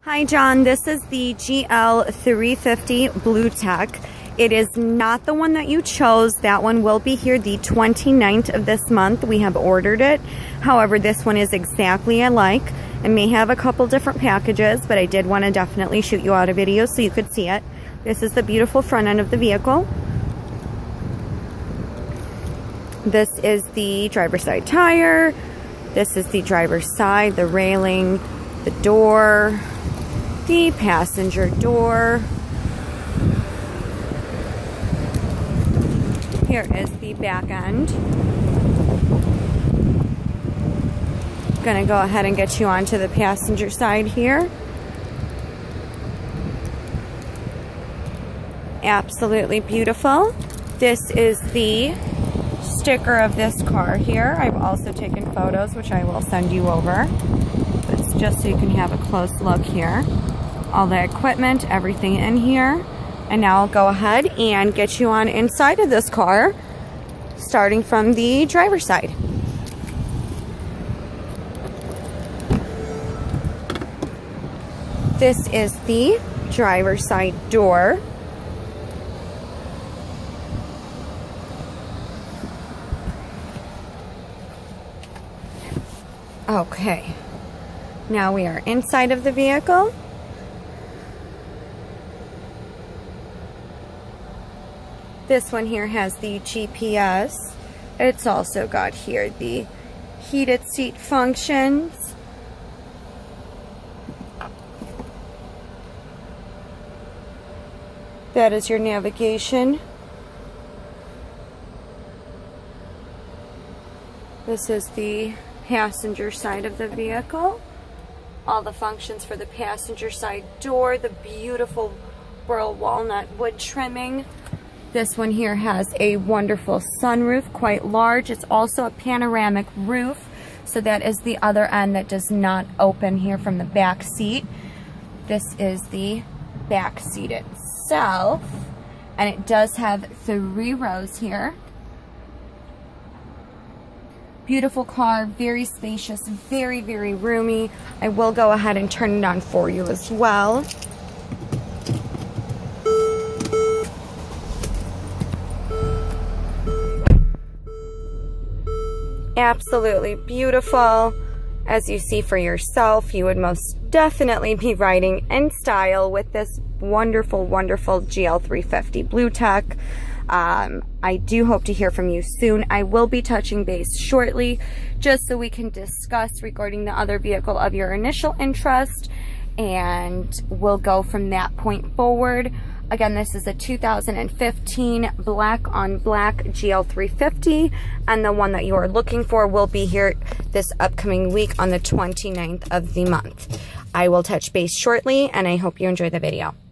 Hi John, this is the GL350 BlueTEC. It is not the one that you chose. That one will be here the 29th of this month. We have ordered it. However, this one is exactly alike. It may have a couple different packages, but I did want to definitely shoot you out a video so you could see it. This is the beautiful front end of the vehicle. This is the driver's side tire. This is the driver's side, the railing, the door, the passenger door. Here is the back end. Gonna go ahead and get you onto the passenger side here. Absolutely beautiful. This is the sticker of this car here. I've also taken photos, which I will send you over. It's just so you can have a close look here. All the equipment, everything in here. And now I'll go ahead and get you on inside of this car, starting from the driver's side. This is the driver's side door. Okay, now we are inside of the vehicle. This one here has the GPS. It's also got here the heated seat functions. That is your navigation. This is the passenger side of the vehicle. All the functions for the passenger side door, the beautiful burl walnut wood trimming. This one here has a wonderful sunroof, quite large. It's also a panoramic roof, so that is the other end that does not open here from the back seat. This is the back seat itself, and it does have 3 rows here. Beautiful car, very spacious, very, very roomy. I will go ahead and turn it on for you as well. Absolutely beautiful. As you see for yourself, you would most definitely be riding in style with this wonderful, wonderful GL350 BlueTEC. I do hope to hear from you soon. I will be touching base shortly just so we can discuss regarding the other vehicle of your initial interest, and we'll go from that point forward. Again, this is a 2015 black on black GL350, and the one that you are looking for will be here this upcoming week on the 29th of the month. I will touch base shortly, and I hope you enjoy the video.